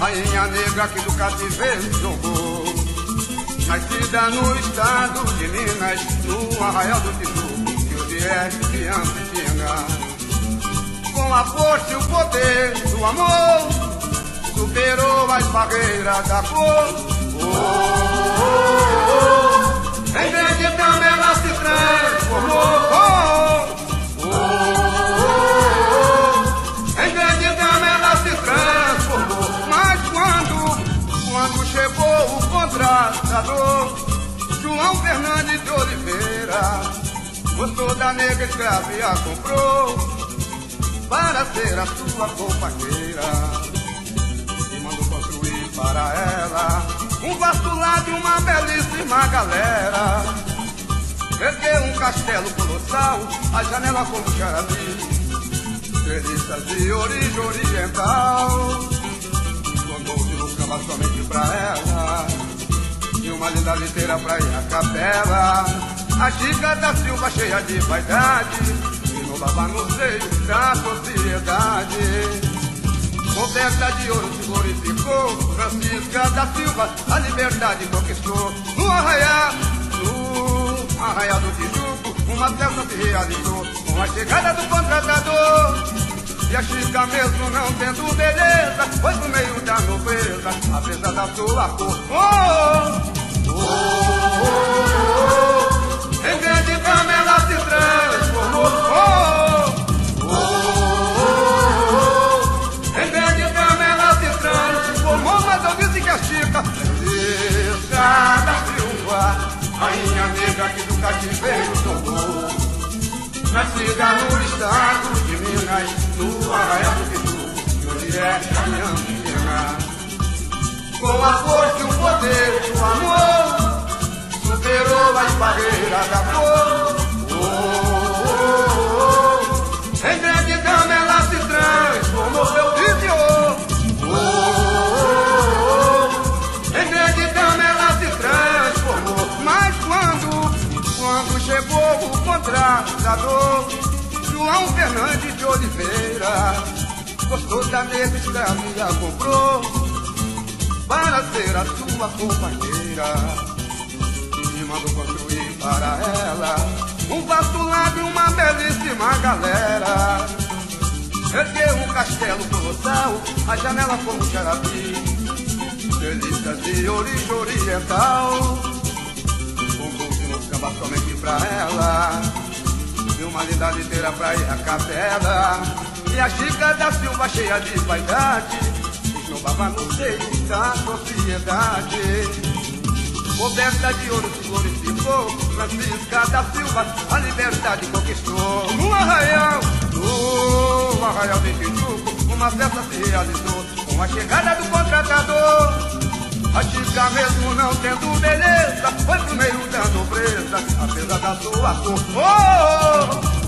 rainha negra que do cativeiro jogou, nascida no estado de Minas, no Arraial do Tijuco, que hoje é criança pequena. Com a força e o poder do amor, superou as barreiras da cor. Em grande dama ela se transformou. Em grande dama ela se transformou. Mas quando chegou o contratador, João Fernandes de Oliveira, gostou da negra escrava e a comprou para ser a sua companheira. E mandou construir para ela um vasto lar de uma belíssima galera. Ergueu um castelo colossal, a janela como xarabi, delícias de origem oriental. Condou-se no cama somente pra ela, e uma linda liteira pra ir à capela. A Chica da Silva cheia de vaidade, inovava no seio da sociedade. Coberta de ouro se glorificou, Francisca da Silva a liberdade conquistou. No Arraial do Tijuco, uma festa se realizou com a chegada do contratador. E a Chica mesmo não tendo beleza, foi pro meio da nobreza, apesar da sua cor. Em grande dama ela se transformou. Em grande dama ela se transformou. Mas eu disse que a Chica, Francisca da Silva, rainha negra que do cativeiro tomou, nascida no estado de Minas, no Arraial do Tijuco, que hoje é criança pequena. Com a força e o poder do amor, superou as barreiras da cor. Em grande dama ela se transformou, eu disse em grande dama ela se transformou. Mas quando chegou o contratador, João Fernandes de Oliveira, gostou da negra escrava e a comprou para ser a sua companheira. E mandou construir para ela um vasto lar de uma belíssima galera. Ergueu um castelo colossal, a janela como xarabi, delícias de origem oriental. Condou-se no samba somente pra ela, e uma linda liteira pra ir à capela. E a Chica da Silva cheia de vaidade, esnobava no seio da sociedade. Coberta de ouro se glorificou, Francisca da Silva a liberdade conquistou. No Arraial do Tijuco, uma festa se realizou com a chegada do contratador. A Chica mesmo não tendo beleza, foi pro meio da nobreza, apesar da sua cor.